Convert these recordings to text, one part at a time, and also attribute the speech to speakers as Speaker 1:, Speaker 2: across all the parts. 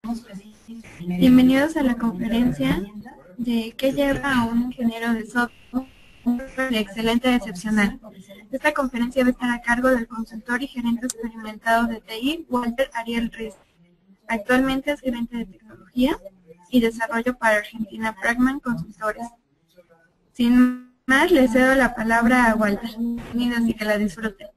Speaker 1: Bienvenidos a la conferencia de ¿qué lleva a un ingeniero de software de excelente a excepcional? Esta conferencia va a estar a cargo del consultor y gerente experimentado de TI, Walter Ariel Riz. Actualmente es gerente de tecnología y desarrollo para Argentina Pragman Consultores. Sin más, le cedo la palabra a Walter. Bienvenidos y que la disfruten.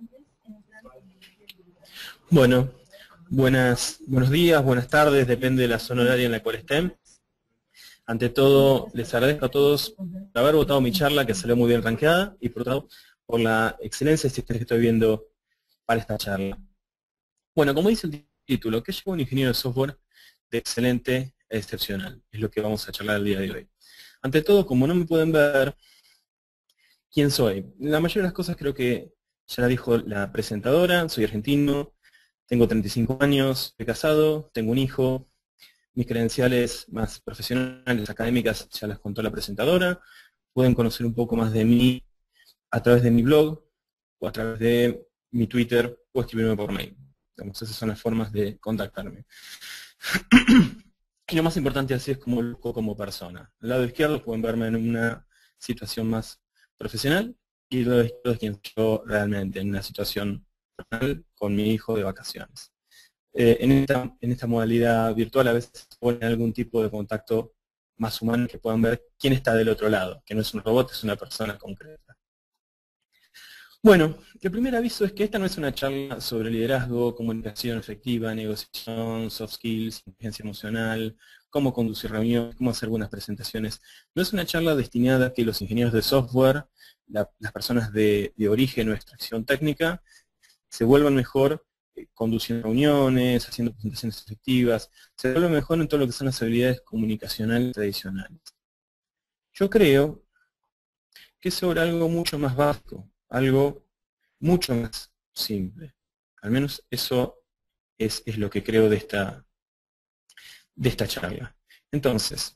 Speaker 2: Bueno, buenos días, buenas tardes, depende de la zona horaria en la cual estén. Ante todo, les agradezco a todos por haber votado mi charla, que salió muy bien rankeada, y por otro lado, por la excelencia que estoy viendo para esta charla. Bueno, como dice el título, ¿qué lleva un ingeniero de software de excelente a excepcional? Es lo que vamos a charlar el día de hoy. Ante todo, como no me pueden ver, ¿quién soy? La mayoría de las cosas creo que ya la dijo la presentadora. Soy argentino, tengo 35 años, estoy casado, tengo un hijo. Mis credenciales más profesionales, académicas, ya las contó la presentadora. Pueden conocer un poco más de mí a través de mi blog, o a través de mi Twitter, o escribirme por mail. Digamos, esas son las formas de contactarme. Y lo más importante así es como luzco como persona. Al lado izquierdo pueden verme en una situación más profesional, y el lado izquierdo es quien yo realmente, en una situación personal con mi hijo de vacaciones. En esta modalidad virtual a veces se pone algún tipo de contacto más humano que puedan ver quién está del otro lado, que no es un robot, es una persona concreta. Bueno, el primer aviso es que esta no es una charla sobre liderazgo, comunicación efectiva, negociación, soft skills, inteligencia emocional, cómo conducir reuniones, cómo hacer buenas presentaciones. No es una charla destinada a que los ingenieros de software, las personas de origen o extracción técnica, se vuelvan mejor conduciendo reuniones, haciendo presentaciones efectivas, se vuelven mejor en todo lo que son las habilidades comunicacionales tradicionales. Yo creo que es sobre algo mucho más básico, algo mucho más simple. Al menos eso es lo que creo de esta charla. Entonces,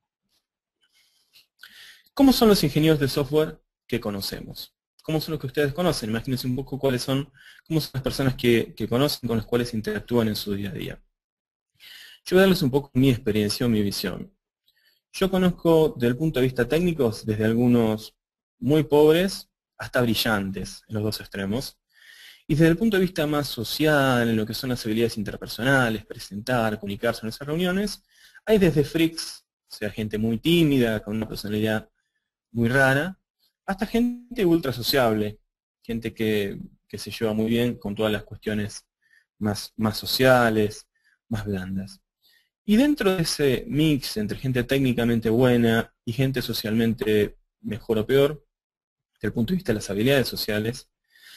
Speaker 2: ¿cómo son los ingenieros de software que conocemos? ¿Cómo son los que ustedes conocen? Imagínense un poco cómo son las personas que conocen, con las cuales interactúan en su día a día. Yo voy a darles un poco mi experiencia o mi visión. Yo conozco desde el punto de vista técnico, desde algunos muy pobres hasta brillantes, en los dos extremos. Y desde el punto de vista más social, en lo que son las habilidades interpersonales, presentar, comunicarse en esas reuniones, hay desde freaks, o sea, gente muy tímida, con una personalidad muy rara, hasta gente ultra sociable, gente que se lleva muy bien con todas las cuestiones más sociales, más blandas. Y dentro de ese mix entre gente técnicamente buena y gente socialmente mejor o peor, desde el punto de vista de las habilidades sociales,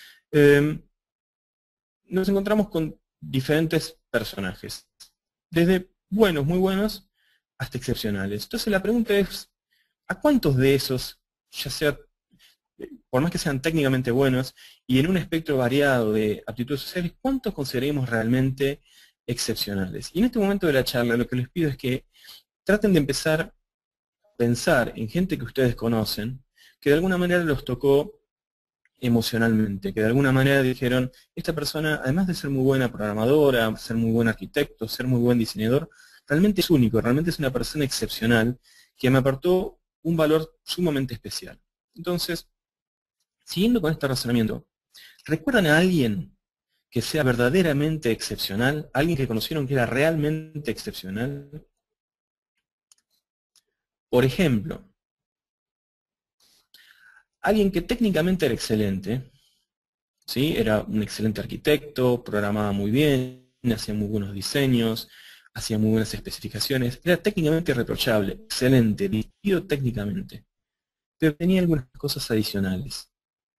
Speaker 2: nos encontramos con diferentes personajes, desde buenos, muy buenos, hasta excepcionales. Entonces la pregunta es, ¿a cuántos de esos, ya sea, por más que sean técnicamente buenos, y en un espectro variado de aptitudes sociales, cuántos consideramos realmente excepcionales? Y en este momento de la charla lo que les pido es que traten de empezar a pensar en gente que ustedes conocen, que de alguna manera los tocó emocionalmente, que de alguna manera dijeron, esta persona, además de ser muy buena programadora, ser muy buen arquitecto, ser muy buen diseñador, realmente es único, realmente es una persona excepcional que me aportó un valor sumamente especial. Entonces, siguiendo con este razonamiento, ¿recuerdan a alguien que sea verdaderamente excepcional? ¿Alguien que conocieron que era realmente excepcional? Por ejemplo, alguien que técnicamente era excelente, ¿sí? Era un excelente arquitecto, programaba muy bien, hacía muy buenos diseños, hacía muy buenas especificaciones, era técnicamente irreprochable, excelente, dirigido técnicamente, pero tenía algunas cosas adicionales.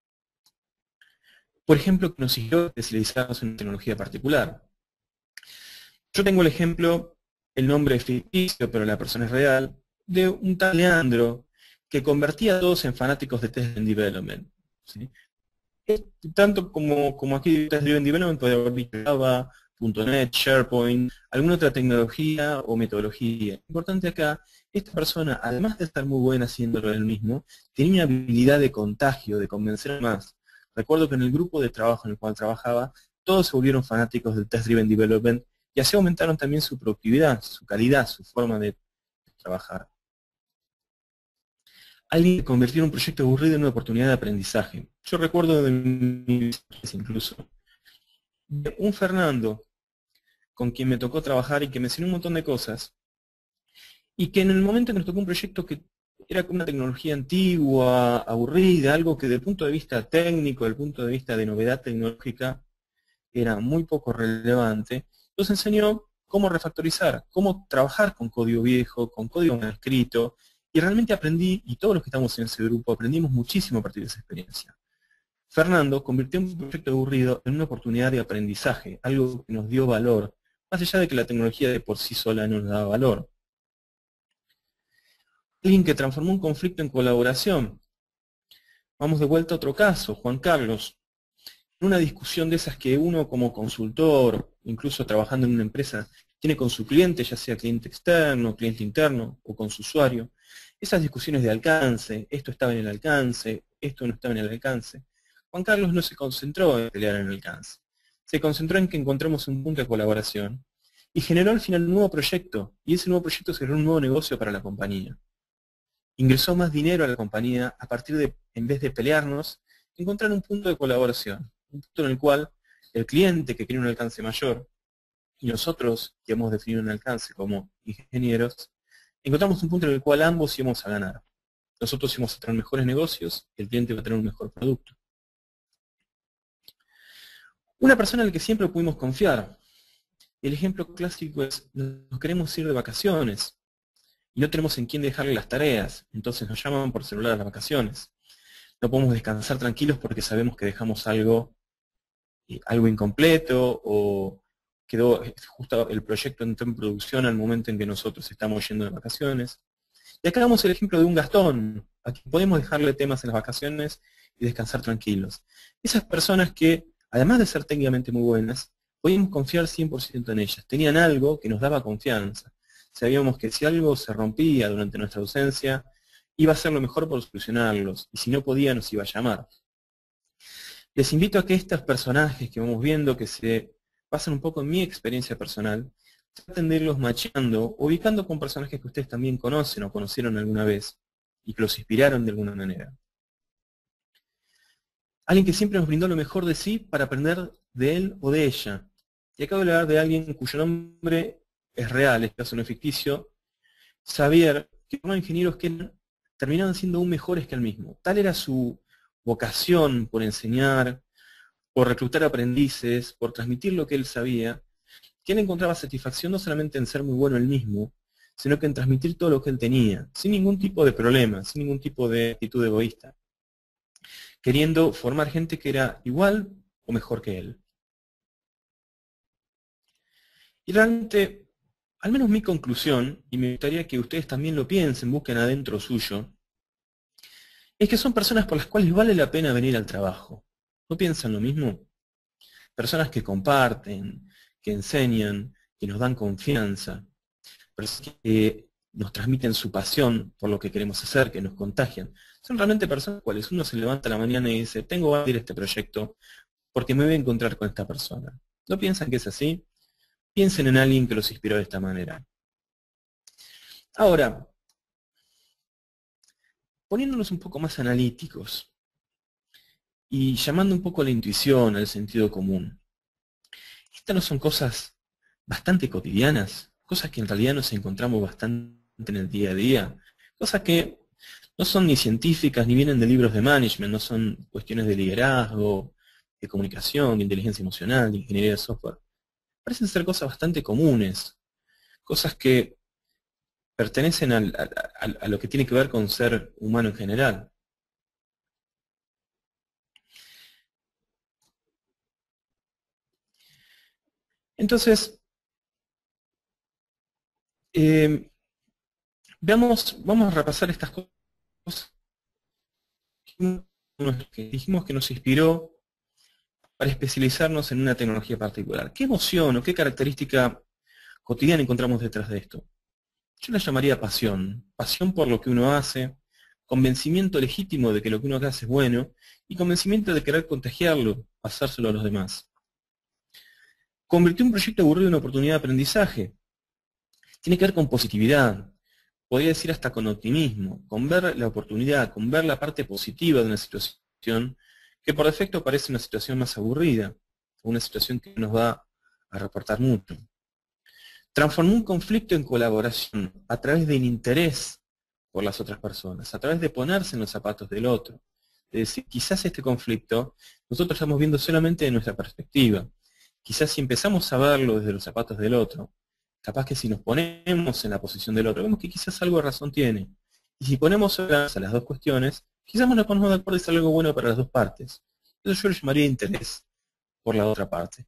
Speaker 2: Por ejemplo, que nos siguió especializados en una tecnología particular. Yo tengo el ejemplo, el nombre es ficticio, pero la persona es real, de un tal Leandro que convertía a todos en fanáticos de Test Development, ¿sí? Tanto como aquí Test Driven Development puede haber dicho Java, .NET, SharePoint, alguna otra tecnología o metodología. Lo importante acá, esta persona, además de estar muy buena haciéndolo él mismo, tenía una habilidad de contagio, de convencer más. Recuerdo que en el grupo de trabajo en el cual trabajaba, todos se volvieron fanáticos del Test Driven Development y así aumentaron también su productividad, su calidad, su forma de trabajar. Alguien que convirtió un proyecto aburrido en una oportunidad de aprendizaje. Yo recuerdo de mi incluso de un Fernando con quien me tocó trabajar y que me enseñó un montón de cosas, y que en el momento en que nos tocó un proyecto que era como una tecnología antigua, aburrida, algo que desde el punto de vista técnico, desde el punto de vista de novedad tecnológica, era muy poco relevante, nos enseñó cómo refactorizar, cómo trabajar con código viejo, con código mal escrito, y realmente aprendí, y todos los que estamos en ese grupo aprendimos muchísimo a partir de esa experiencia. Fernando convirtió un proyecto aburrido en una oportunidad de aprendizaje, algo que nos dio valor, más allá de que la tecnología de por sí sola no nos daba valor. Alguien que transformó un conflicto en colaboración. Vamos de vuelta a otro caso, Juan Carlos. En una discusión de esas que uno como consultor, incluso trabajando en una empresa, tiene con su cliente, ya sea cliente externo, cliente interno o con su usuario, esas discusiones de alcance, esto estaba en el alcance, esto no estaba en el alcance. Juan Carlos no se concentró en pelear en el alcance, se concentró en que encontremos un punto de colaboración y generó al final un nuevo proyecto, y ese nuevo proyecto generó un nuevo negocio para la compañía. Ingresó más dinero a la compañía a partir de, en vez de pelearnos, encontrar un punto de colaboración, un punto en el cual el cliente que quiere un alcance mayor y nosotros que hemos definido un alcance como ingenieros, encontramos un punto en el cual ambos íbamos a ganar. Nosotros íbamos a tener mejores negocios y el cliente va a tener un mejor producto. Una persona en la que siempre pudimos confiar. El ejemplo clásico es, nos queremos ir de vacaciones y no tenemos en quién dejarle las tareas, entonces nos llaman por celular a las vacaciones. No podemos descansar tranquilos porque sabemos que dejamos algo incompleto o quedó justo el proyecto entró en producción al momento en que nosotros estamos yendo de vacaciones. Y acá damos el ejemplo de un Gastón, a quien podemos dejarle temas en las vacaciones y descansar tranquilos. Esas personas que, además de ser técnicamente muy buenas, podíamos confiar 100% en ellas. Tenían algo que nos daba confianza. Sabíamos que si algo se rompía durante nuestra ausencia, iba a ser lo mejor por solucionarlos, y si no podía nos iba a llamar. Les invito a que estos personajes que vamos viendo, que se basan un poco en mi experiencia personal, traten de irlos macheando, ubicando con personajes que ustedes también conocen o conocieron alguna vez, y que los inspiraron de alguna manera. Alguien que siempre nos brindó lo mejor de sí para aprender de él o de ella. Y acabo de hablar de alguien cuyo nombre es real, es caso no es ficticio, Xavier, que fueron ingenieros que terminaban siendo aún mejores que él mismo. Tal era su vocación por enseñar, por reclutar aprendices, por transmitir lo que él sabía, que él encontraba satisfacción no solamente en ser muy bueno él mismo, sino que en transmitir todo lo que él tenía, sin ningún tipo de problema, sin ningún tipo de actitud egoísta, queriendo formar gente que era igual o mejor que él. Y realmente, al menos mi conclusión, y me gustaría que ustedes también lo piensen, busquen adentro suyo, es que son personas por las cuales vale la pena venir al trabajo. ¿No piensan lo mismo? Personas que comparten, que enseñan, que nos dan confianza, personas que nos transmiten su pasión por lo que queremos hacer, que nos contagian. Son realmente personas cuales uno se levanta a la mañana y dice, tengo que ir a este proyecto porque me voy a encontrar con esta persona. ¿No piensan que es así? Piensen en alguien que los inspiró de esta manera. Ahora, poniéndonos un poco más analíticos y llamando un poco a la intuición, al sentido común. Estas no son cosas bastante cotidianas, cosas que en realidad nos encontramos bastante en el día a día, cosas que no son ni científicas ni vienen de libros de management, no son cuestiones de liderazgo, de comunicación, de inteligencia emocional, de ingeniería de software. Parecen ser cosas bastante comunes, cosas que pertenecen a lo que tiene que ver con ser humano en general. Entonces, vamos a repasar estas cosas que dijimos que nos inspiró para especializarnos en una tecnología particular. ¿Qué emoción o qué característica cotidiana encontramos detrás de esto? Yo la llamaría pasión. Pasión por lo que uno hace, convencimiento legítimo de que lo que uno hace es bueno y convencimiento de querer contagiarlo, pasárselo a los demás. Convirtió un proyecto aburrido en una oportunidad de aprendizaje. Tiene que ver con positividad, podría decir hasta con optimismo, con ver la oportunidad, con ver la parte positiva de una situación que por defecto parece una situación más aburrida, una situación que nos va a reportar mucho. Transformó un conflicto en colaboración a través del interés por las otras personas, a través de ponerse en los zapatos del otro. Es decir, quizás este conflicto nosotros estamos viendo solamente de nuestra perspectiva. Quizás si empezamos a verlo desde los zapatos del otro, capaz que si nos ponemos en la posición del otro, vemos que quizás algo de razón tiene. Y si ponemos a las dos cuestiones, quizás nos ponemos de acuerdo y sale algo bueno para las dos partes. Eso yo le llamaría interés por la otra parte.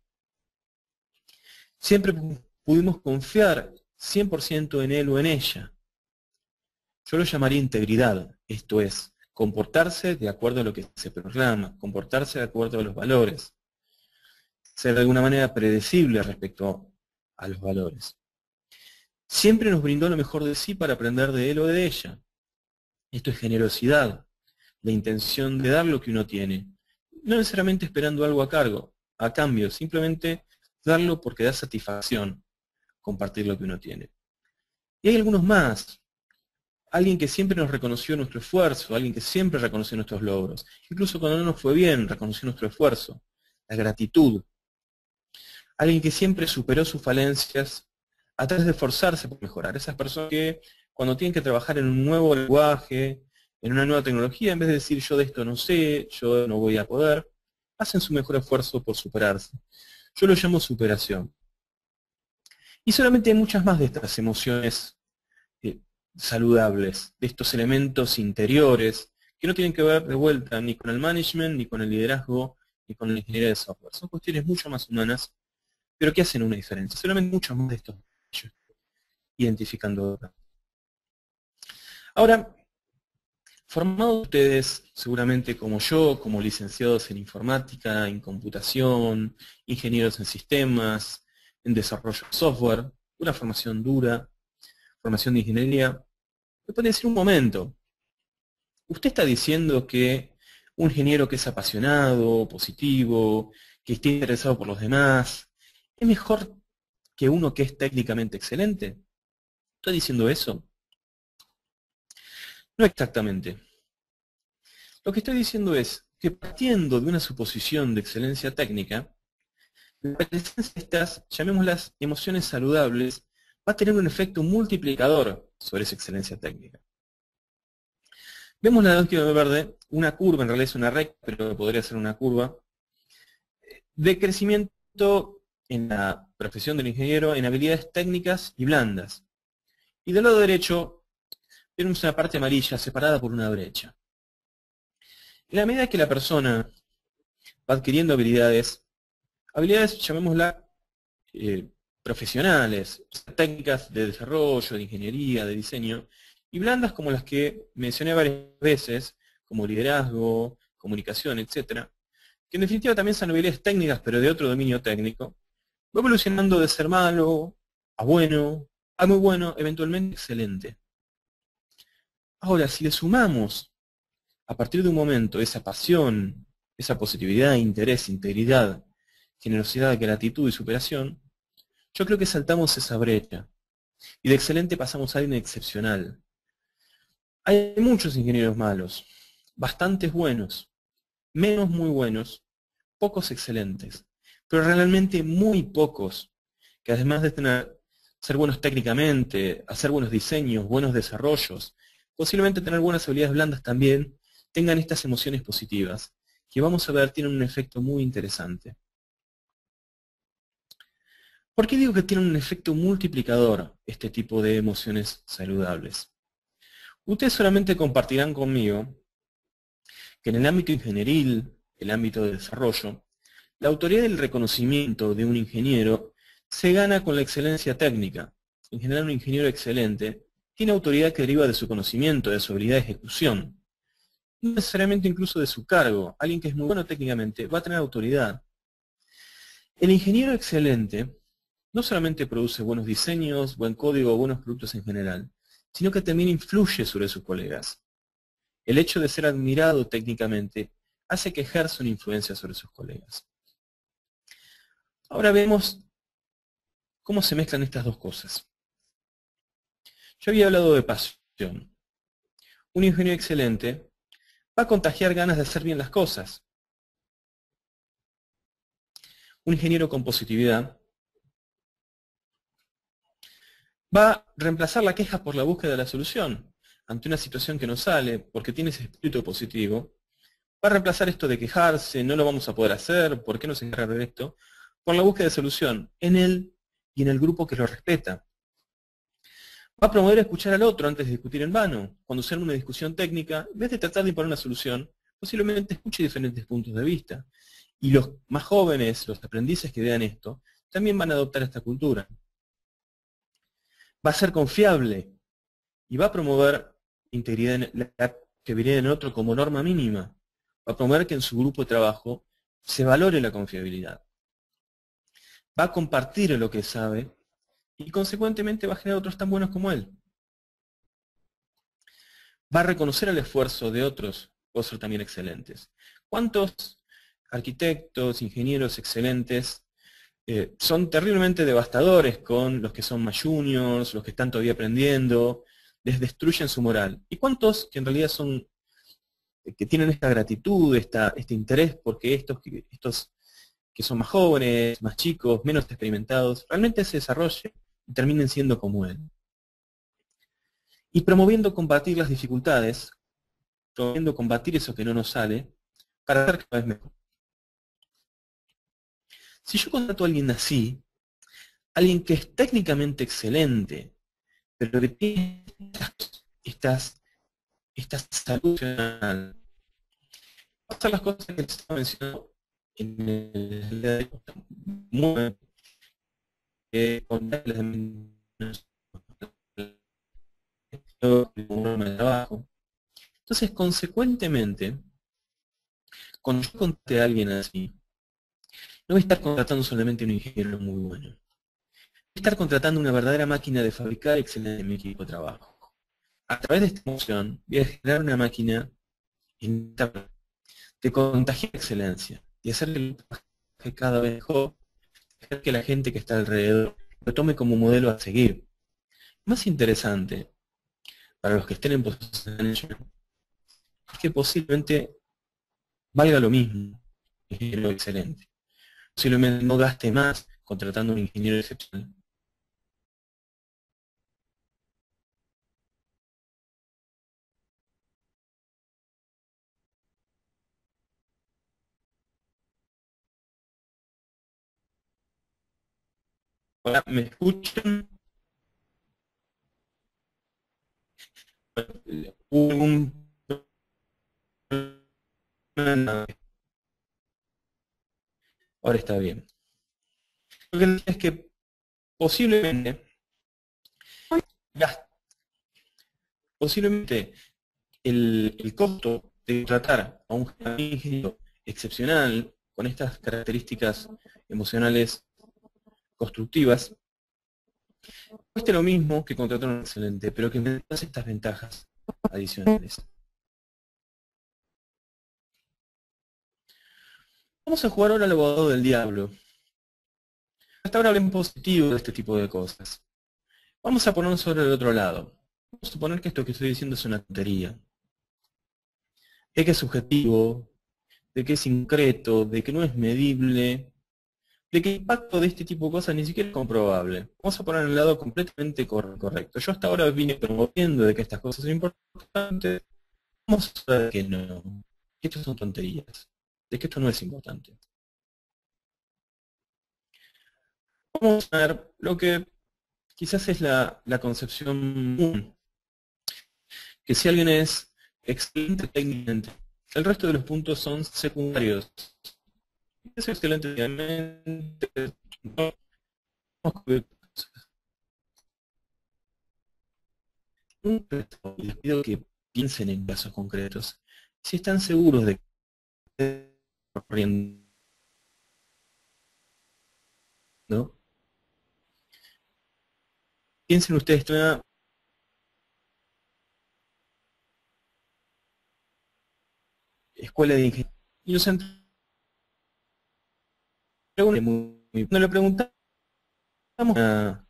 Speaker 2: Siempre pudimos confiar 100% en él o en ella. Yo lo llamaría integridad, esto es, comportarse de acuerdo a lo que se proclama, comportarse de acuerdo a los valores, ser de alguna manera predecible respecto a los valores. Siempre nos brindó lo mejor de sí para aprender de él o de ella. Esto es generosidad, la intención de dar lo que uno tiene, no necesariamente esperando algo a cambio, simplemente darlo porque da satisfacción compartir lo que uno tiene. Y hay algunos más. Alguien que siempre nos reconoció nuestro esfuerzo, alguien que siempre reconoció nuestros logros. Incluso cuando no nos fue bien, reconoció nuestro esfuerzo. La gratitud. Alguien que siempre superó sus falencias a través de esforzarse por mejorar. Esas personas que cuando tienen que trabajar en un nuevo lenguaje, en una nueva tecnología, en vez de decir yo de esto no sé, yo no voy a poder, hacen su mejor esfuerzo por superarse. Yo lo llamo superación. Y solamente hay muchas más de estas emociones saludables, de estos elementos interiores, que no tienen que ver de vuelta ni con el management, ni con el liderazgo, ni con la ingeniería de software. Son cuestiones mucho más humanas, pero que hacen una diferencia. Solamente muchos más de estos identificando. Ahora, formados ustedes, seguramente como yo, como licenciados en informática, en computación, ingenieros en sistemas, en desarrollo de software, una formación dura, formación de ingeniería, me puede decir un momento, usted está diciendo que un ingeniero que es apasionado, positivo, que esté interesado por los demás, es mejor que uno que es técnicamente excelente. ¿Estoy diciendo eso? No exactamente. Lo que estoy diciendo es que partiendo de una suposición de excelencia técnica, la presencia de estas, llamémoslas emociones saludables, va a tener un efecto multiplicador sobre esa excelencia técnica. Vemos la lógica verde, una curva, en realidad es una recta, pero podría ser una curva, de crecimiento en la profesión del ingeniero en habilidades técnicas y blandas. Y del lado derecho tenemos una parte amarilla separada por una brecha. En la medida que la persona va adquiriendo habilidades, llamémoslas profesionales, técnicas de desarrollo, de ingeniería, de diseño, y blandas como las que mencioné varias veces, como liderazgo, comunicación, etc., que en definitiva también son habilidades técnicas, pero de otro dominio técnico, va evolucionando de ser malo a bueno, a muy bueno, eventualmente excelente. Ahora, si le sumamos a partir de un momento esa pasión, esa positividad, interés, integridad, generosidad, gratitud y superación, yo creo que saltamos esa brecha. Y de excelente pasamos a alguien excepcional. Hay muchos ingenieros malos, bastantes buenos, menos muy buenos, pocos excelentes, pero realmente muy pocos, que además de ser buenos técnicamente, hacer buenos diseños, buenos desarrollos, posiblemente tener buenas habilidades blandas también, tengan estas emociones positivas, que vamos a ver tienen un efecto muy interesante. ¿Por qué digo que tienen un efecto multiplicador este tipo de emociones saludables? Ustedes solamente compartirán conmigo que en el ámbito ingenieril, el ámbito de desarrollo, la autoridad del reconocimiento de un ingeniero se gana con la excelencia técnica. En general, un ingeniero excelente tiene autoridad que deriva de su conocimiento, de su habilidad de ejecución, no necesariamente incluso de su cargo. Alguien que es muy bueno técnicamente va a tener autoridad. El ingeniero excelente no solamente produce buenos diseños, buen código, buenos productos en general, sino que también influye sobre sus colegas. El hecho de ser admirado técnicamente hace que ejerza una influencia sobre sus colegas. Ahora vemos ¿Cómo se mezclan estas dos cosas? Yo había hablado de pasión. Un ingeniero excelente va a contagiar ganas de hacer bien las cosas. Un ingeniero con positividad va a reemplazar la queja por la búsqueda de la solución. Ante una situación que no sale, porque tiene ese espíritu positivo, va a reemplazar esto de quejarse, no lo vamos a poder hacer, ¿por qué no se encarga de esto? Por la búsqueda de solución en él y en el grupo que lo respeta. Va a promover escuchar al otro antes de discutir en vano. Cuando sea una discusión técnica, en vez de tratar de imponer una solución, posiblemente escuche diferentes puntos de vista. Y los más jóvenes, los aprendices que vean esto, también van a adoptar esta cultura. Va a ser confiable y va a promover integridad la fiabilidad en otro como norma mínima. Va a promover que en su grupo de trabajo se valore la confiabilidad. Va a compartir lo que sabe y consecuentemente va a generar otros tan buenos como él. Va a reconocer el esfuerzo de otros por ser también excelentes. ¿Cuántos arquitectos, ingenieros excelentes son terriblemente devastadores con los que son más juniors, los que están todavía aprendiendo, les destruyen su moral? ¿Y cuántos que en realidad son, que tienen esta gratitud, este interés porque estos que son más jóvenes, más chicos, menos experimentados, realmente se desarrollen y terminen siendo como él? Y promoviendo combatir las dificultades, promoviendo combatir eso que no nos sale, para ser cada vez mejor. Si yo contrato a alguien así, alguien que es técnicamente excelente, pero que tiene esta salud emocional, va a hacer las cosas que les estaba mencionando en el día de hoy, muy con de trabajo. Entonces, consecuentemente, cuando yo contrate a alguien así, no voy a estar contratando solamente a un ingeniero muy bueno. Voy a estar contratando una verdadera máquina de fabricar excelente en mi equipo de trabajo. A través de esta emoción, voy a generar una máquina interna de contagiar excelencia y hacer que el trabaje cada vez mejor, hacer que la gente que está alrededor lo tome como modelo a seguir. Más interesante, para los que estén en posición de management, es que posiblemente valga lo mismo un ingeniero excelente. Posiblemente no gaste más contratando a un ingeniero excepcional. Ahora, ¿me escuchan? ¿Hubo algún problema? Ahora está bien. Lo que decía es que posiblemente, posiblemente el costo de tratar a un ingeniero excepcional con estas características emocionales constructivas cueste lo mismo que contratar a un excelente, pero que me dé todas estas ventajas adicionales. Vamos a jugar ahora al abogado del diablo. Hasta ahora hablé en positivo de este tipo de cosas. Vamos a ponernos sobre el otro lado. Vamos a suponer que esto que estoy diciendo es una tontería. De que es subjetivo, de que es concreto, de que no es medible, de que el impacto de este tipo de cosas ni siquiera es comprobable. Vamos a poner el lado completamente correcto. Yo hasta ahora vine promoviendo de que estas cosas son importantes. Vamos a ver que no, que esto son tonterías, de que esto no es importante. Vamos a ver lo que quizás es la concepción común, que si alguien es excelente técnicamente, el resto de los puntos son secundarios. Es excelente técnicamente, no y les pido que piensen en casos concretos. Si están seguros de que están corriendo, ¿no? Piensen ustedes, esto es una escuela de ingeniería. Y nos preguntan, no le preguntan, una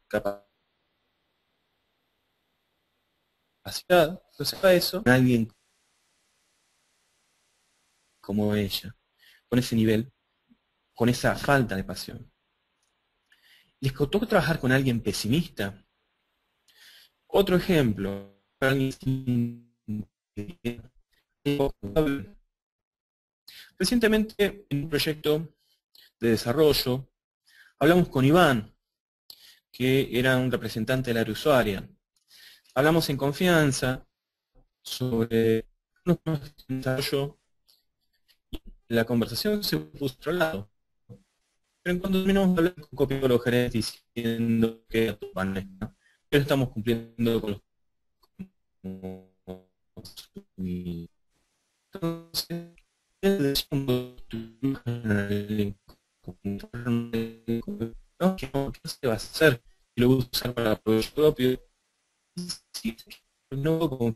Speaker 2: capacidad, entonces para eso, alguien como ella, con ese nivel, con esa falta de pasión. ¿Les costó trabajar con alguien pesimista? Otro ejemplo, alguien recientemente en un proyecto de desarrollo hablamos con Iván, que era un representante del área usuaria. Hablamos en confianza sobre unos proyectos de desarrollo y la conversación se puso a otro lado. Pero en cuanto terminamos de hablar, copió los gerentes diciendo que pero estamos cumpliendo con los entonces, ¿qué se va a hacer? Y lo voy a usar para provecho propio. Sí, no como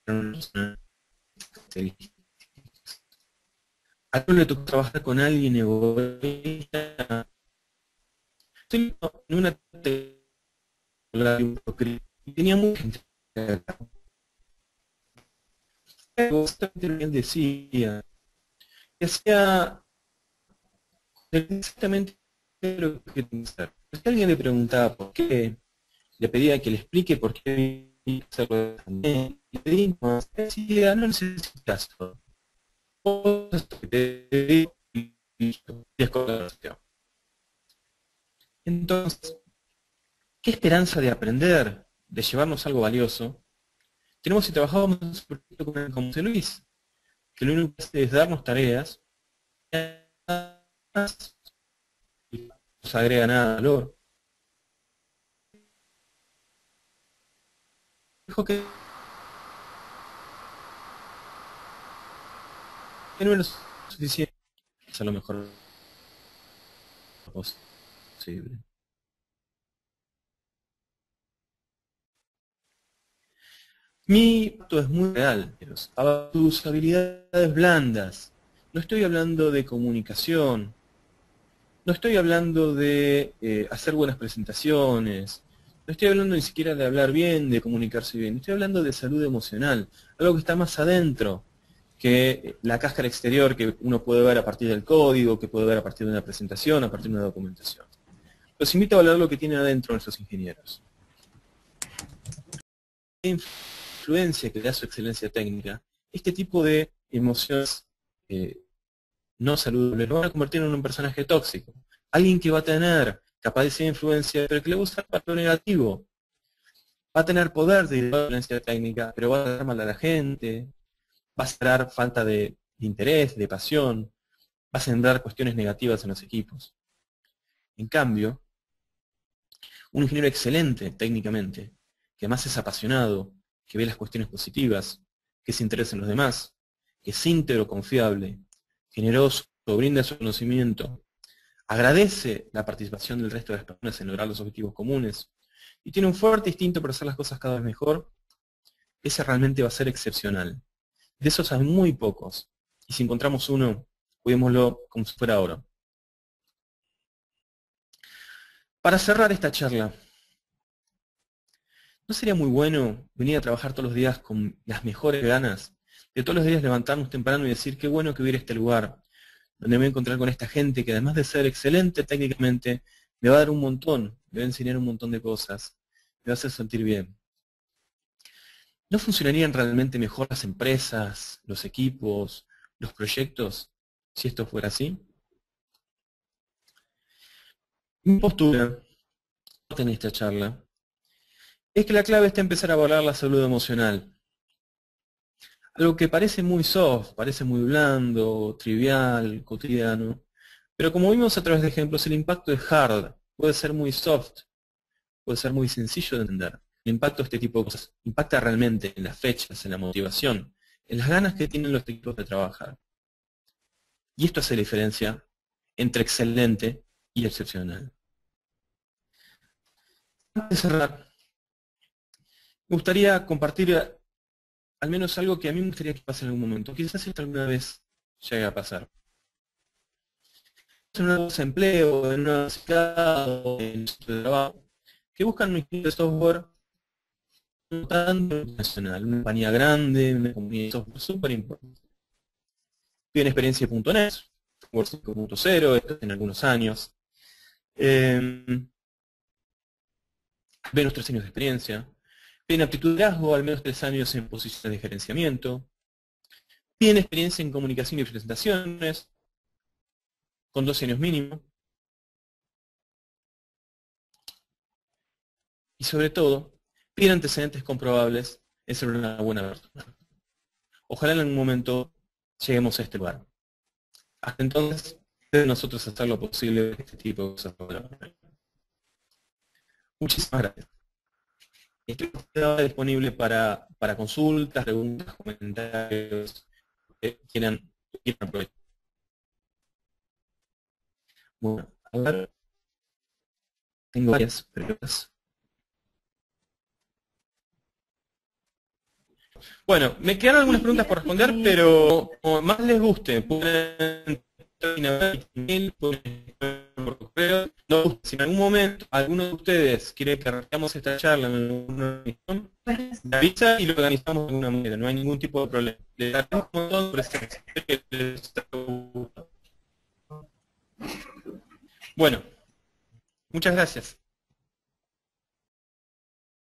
Speaker 2: a mí le tocó trabajar con alguien egoísta. Estoy en una y tenía mucha gente. Él decía que hacía exactamente lo que tenía que hacer. Si alguien le preguntaba por qué, le pedía que le explique por qué hacerlo también, y le pedimos, decía, no necesitas todo. Entonces, ¿qué esperanza de aprender, de llevarnos algo valioso tenemos si trabajamos en un proyecto como José Luis? Que lo único que hace es darnos tareas, no nos agrega nada de valor. Dijo que no es lo suficiente, es a lo mejor posible. Mi impacto es muy real, a tus habilidades blandas. No estoy hablando de comunicación, no estoy hablando de hacer buenas presentaciones, no estoy hablando ni siquiera de hablar bien, de comunicarse bien, estoy hablando de salud emocional, algo que está más adentro que la cáscara exterior que uno puede ver a partir del código, que puede ver a partir de una presentación, a partir de una documentación. Los invito a hablar lo que tienen adentro nuestros ingenieros. ¿Qué influencia que da su excelencia técnica? Este tipo de emociones no saludables lo van a convertir en un personaje tóxico. Alguien que va a tener capacidad de influencia, pero que le va a usar para lo negativo. Va a tener poder de influencia técnica, pero va a dar mal a la gente, va a generar falta de interés, de pasión, va a sembrar cuestiones negativas en los equipos. En cambio, un ingeniero excelente técnicamente, que además es apasionado, que ve las cuestiones positivas, que se interesa en los demás, que es íntegro, confiable, generoso, brinda su conocimiento, agradece la participación del resto de las personas en lograr los objetivos comunes y tiene un fuerte instinto para hacer las cosas cada vez mejor, ese realmente va a ser excepcional. De esos hay muy pocos, y si encontramos uno, cuidémoslo como si fuera oro. Para cerrar esta charla, ¿no sería muy bueno venir a trabajar todos los días con las mejores ganas? De todos los días levantarnos temprano y decir, qué bueno que hubiera este lugar, donde me voy a encontrar con esta gente que además de ser excelente técnicamente, me va a dar un montón, me va a enseñar un montón de cosas, me va a hacer sentir bien. ¿No funcionarían realmente mejor las empresas, los equipos, los proyectos, si esto fuera así? Mi postura en esta charla es que la clave está empezar a abordar la salud emocional. Algo que parece muy soft, parece muy blando, trivial, cotidiano, pero como vimos a través de ejemplos, el impacto es hard, puede ser muy soft, puede ser muy sencillo de entender. El impacto de este tipo de cosas impacta realmente en las fechas, en la motivación, en las ganas que tienen los equipos de trabajar. Y esto hace la diferencia entre excelente y excepcional. Antes de cerrar, me gustaría compartir al menos algo que a mí me gustaría que pase en algún momento. Quizás esto alguna vez llegue a pasar. en un desempleo, en una universidad o en su trabajo, que buscan un ingeniero de software no tanto internacional, una compañía grande, una compañía de software súper importante. Piden experiencia en .NET, Word 5.0, esto en algunos años. Menos 3 años de experiencia. Piden aptitud de liderazgo, al menos 3 años en posiciones de gerenciamiento. Piden experiencia en comunicación y presentaciones, con 12 años mínimo. Y sobre todo, piden antecedentes comprobables en ser una buena persona. Ojalá en algún momento lleguemos a este lugar. Hasta entonces, debemos nosotros hacer lo posible de este tipo de cosas. Muchísimas gracias. Estoy ahora disponible para consultas, preguntas, comentarios, quieran aprovechar. Bueno, a ver, tengo varias preguntas. Bueno, me quedaron algunas preguntas por responder, pero como más les guste, pueden email, pueden por correo. No, si en algún momento alguno de ustedes quiere que arranquemos esta charla en alguna misión, me avisa y lo organizamos de alguna manera, no hay ningún tipo de problema. Les agradezco un montón por que les está gustando. Bueno, muchas gracias.